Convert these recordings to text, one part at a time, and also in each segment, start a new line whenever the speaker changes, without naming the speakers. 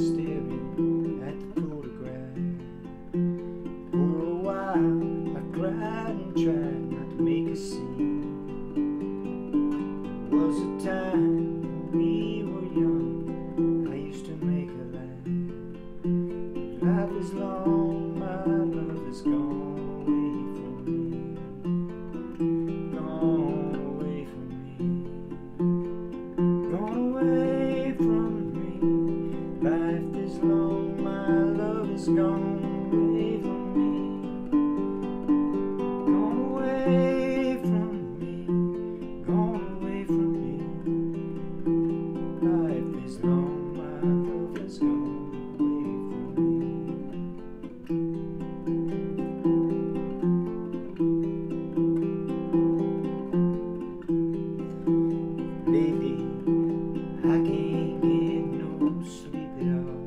staring at the photograph. For a while I cried and tried not to make a scene. It was a time when we were young, I used to make her laugh. But life is long, my love is gone away from me. Gone away from me. Gone away from me. Life is long, my love is gone away from me. Gone away from me. Gone away from me. Life is long, my love is gone away from me. Lately, I can't get no sleep at all.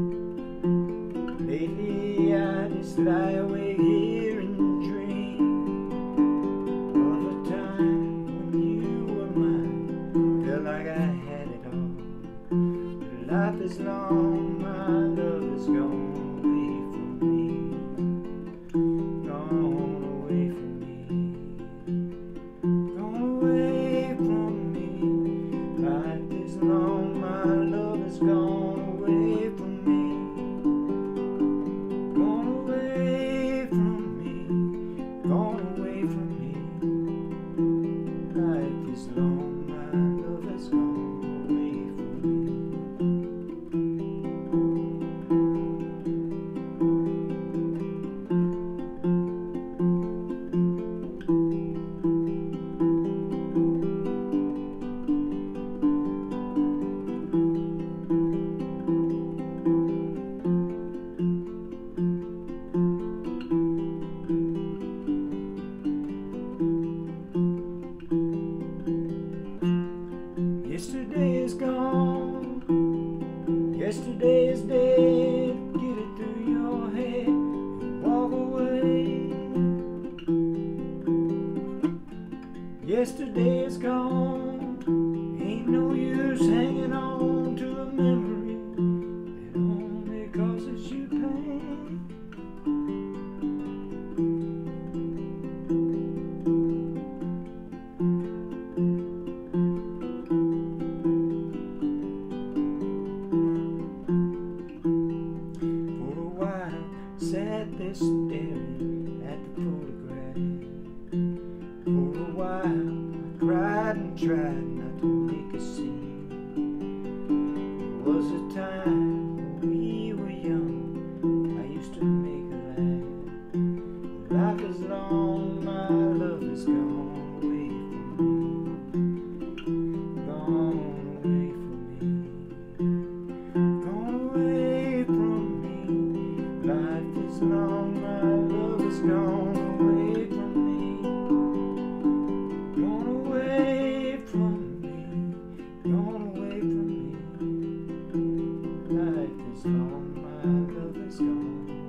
Lately I just lie awake here and dream of a time when you were mine. Felt like I had it all. But life is long, my love is gone away from me. Gone away from me. Gone away from me. Life is long, my love is gone away from me. Gone away from me. Gone away from me. Life is long, my love has gone away from me. Yesterday is gone, yesterday is dead. Get it through your head and walk away. Yesterday is gone, ain't no use hanging on to a memory that only causes you pain. Sat there staring at the photograph. For a while I cried and tried not to make a scene. It was a time when we were young, I used to make her laugh. Life is long, my love is gone away from me. Gone away from me. Gone away from me. Life is long, my love is gone away from me. Gone away from me. Gone away from me. Life is long, my love is gone.